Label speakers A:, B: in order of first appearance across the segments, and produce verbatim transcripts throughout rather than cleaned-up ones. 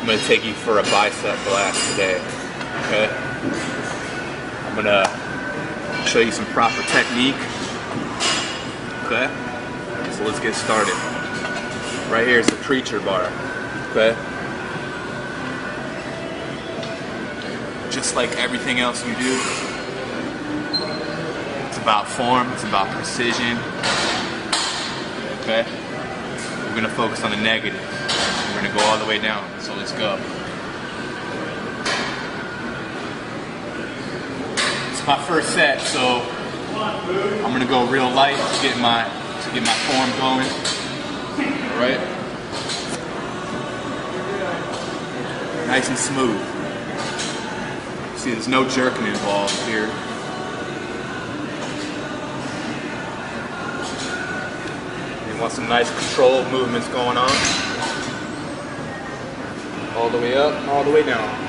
A: going to take you for a bicep blast today, okay? I'm going to show you some proper technique, okay? So let's get started. Right here is the preacher bar, okay? Just like everything else you do, it's about form, it's about precision, okay? We're going to focus on the negative. We're going to go all the way down, so let's go. It's my first set, so I'm going to go real light to get my, to get my form going. Alright? Nice and smooth. See, there's no jerking involved here. You want some nice controlled movements going on. All the way up, all the way down.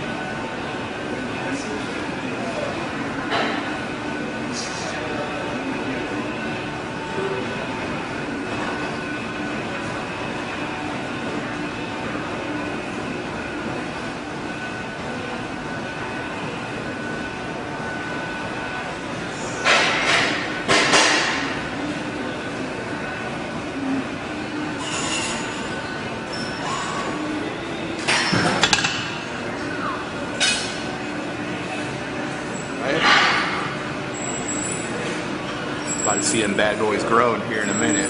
A: About to see them bad boys growing here in a minute.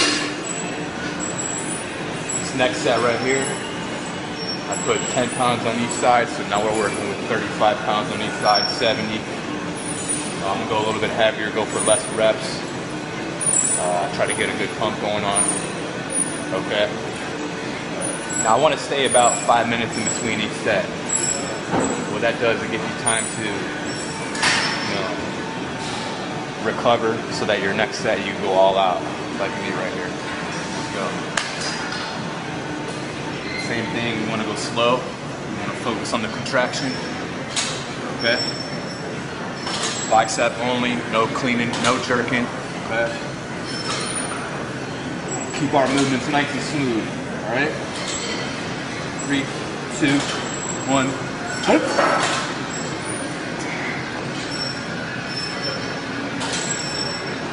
A: This next set right here, I put ten pounds on each side, so now we're working with thirty-five pounds on each side, seventy. Uh, I'm gonna go a little bit heavier, go for less reps. Uh, try to get a good pump going on. Okay. Now I want to stay about five minutes in between each set. What that does is it gives you time to, you know, recover so that your next set you go all out, like me right here. Let's go. Same thing, you want to go slow. You want to focus on the contraction. Okay. Bicep only, no cleaning, no jerking. Okay. Keep our movements nice and smooth. All right. Three, two, one. Hope.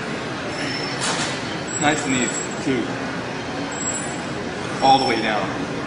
A: Nice and easy, two. All the way down.